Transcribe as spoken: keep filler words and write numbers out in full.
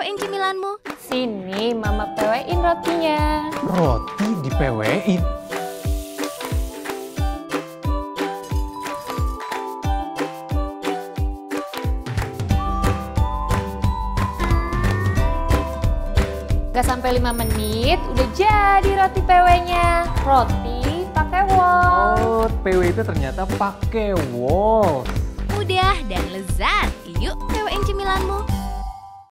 W-in cemilanmu. Sini Mama P W-in rotinya. Roti di P W-in? Gak sampai lima menit, udah jadi roti P W-nya. Roti pakai wol. Oh, P W itu ternyata pakai wol. Mudah dan lezat. Yuk W-in cemilanmu.